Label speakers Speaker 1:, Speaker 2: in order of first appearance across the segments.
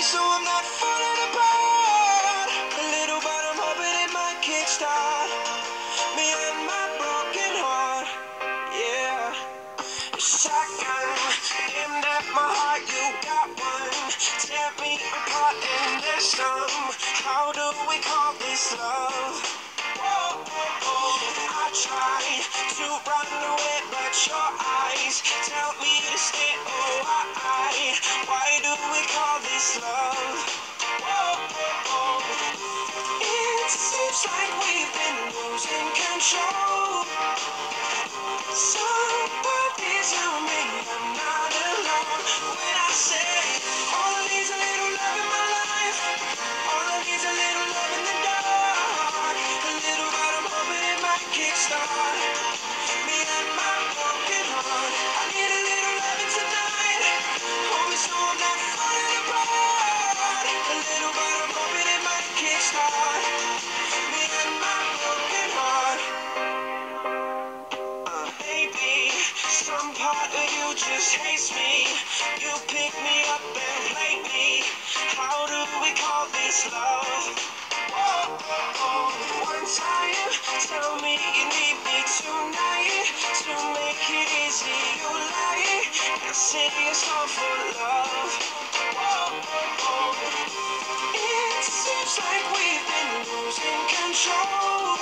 Speaker 1: so I'm not falling apart a little, but I'm hoping it might kickstart me and my broken heart. Yeah. Shotgun aimed at my heart, you got one. Tear me apart and there's some. How do we call this love? Whoa, whoa, whoa. I tried to run away, but your eyes tell me to stay. Oh, why do we call this love? Whoa, whoa, whoa. It seems like we've been losing control. Somebody tell me I'm not alone when I say all I need's a little love in my life. All I need's a little love in the dark. A little, but I'm hoping it might kickstart me and my broken heart. I need a little loving tonight. Hold me so I'm not falling apart. A little, but I'm hoping it might kickstart me and my broken heart. Maybe some part of you just hates me. You pick me up and play me. How do we call this love? Whoa, whoa, whoa. One time, tell me you need me tonight. To make it easy, you lie and sing a song for love. Whoa, whoa, whoa. It seems like we've been losing control.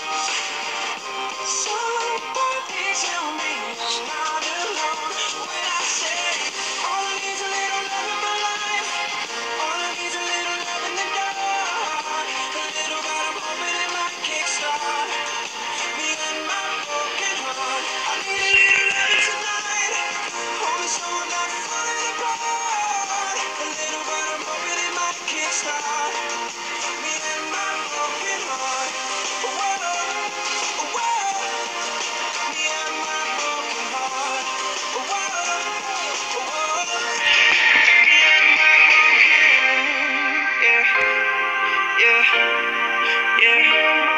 Speaker 1: Somebody tell me I'm not alone when I say all I need's a little love in my life. All I need's a little love in the dark. A little, but I'm hoping it might kickstart me and my broken heart. I need a little loving tonight. Hold me so I'm not falling apart. A little, but I'm hoping it might kickstart me and my broken heart. Whoa, whoa. Me and my broken heart. Whoa, whoa. Me and my broken, yeah, yeah, yeah.